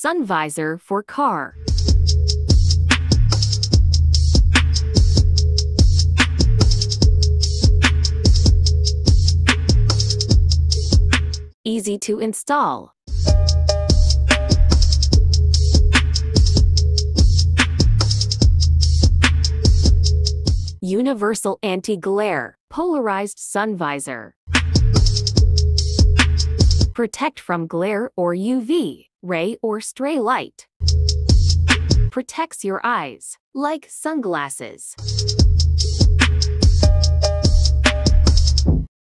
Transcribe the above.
Sun visor for car. Easy to install. Universal anti-glare, polarized sun visor. Protect from glare or UV, ray or stray light. Protects your eyes, like sunglasses.